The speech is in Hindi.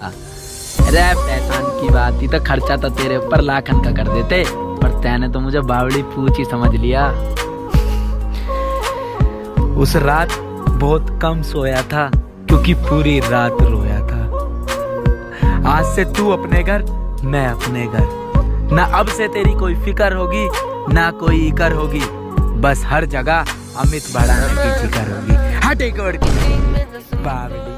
अरे पहचान की बात थी तो खर्चा तो तेरे ऊपर लाखन का कर देते, पर तैने तो मुझे बावड़ी पूछ ही समझ लिया। उस रात बहुत कम सोया था क्योंकि पूरी रात रोया था। आज से तू अपने घर, मैं अपने घर। ना अब से तेरी कोई फिक्र होगी, ना कोई इकर होगी, बस हर जगह अमित बढ़ाने की फिक्र होगी। हटे कोड़ की बावड़ी।